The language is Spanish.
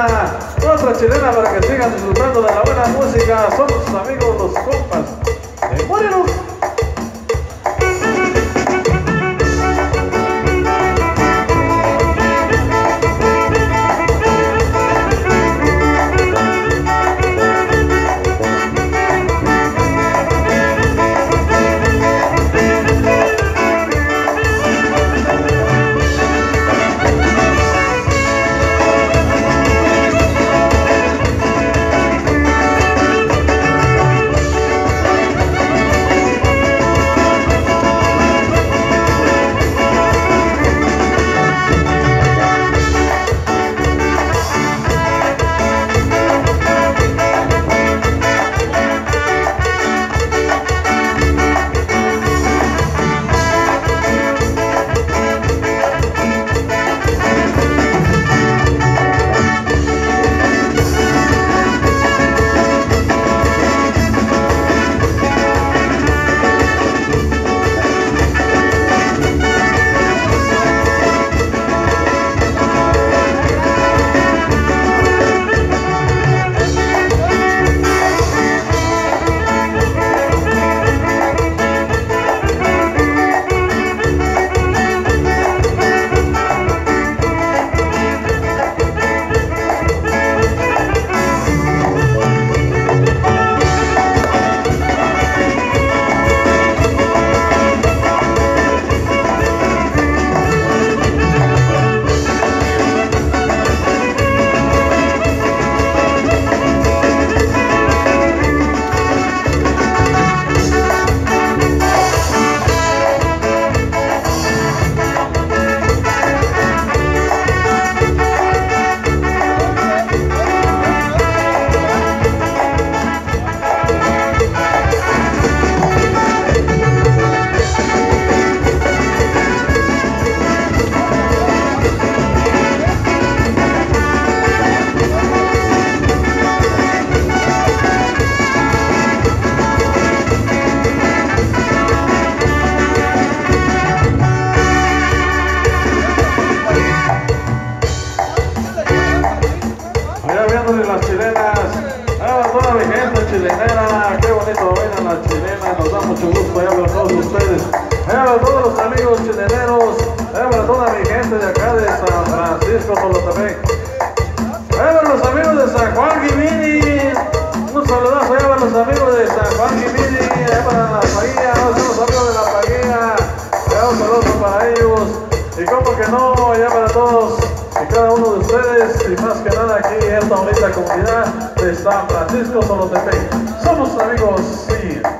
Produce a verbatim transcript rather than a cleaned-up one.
chilena, otra chilena para que sigan disfrutando de la buena música. Somos sus amigos los compas de Morelos. Las chilenas, a toda mi gente chilenera, qué bonito bailan las chilenas, nos da mucho gusto allá para todos ustedes, allá para todos los amigos chileneros, allá para toda mi gente de acá de San Francisco, Solotepec, allá para los amigos de San Juan Guimini, un saludazo allá para los amigos de San Juan Guimini, allá para la Paguilla, los amigos de la Paguilla, allá un saludo para ellos, y como que no, allá para todos y cada uno de ustedes, y más que nada aquí en esta bonita comunidad de San Francisco, Solotepec. Somos amigos, sí.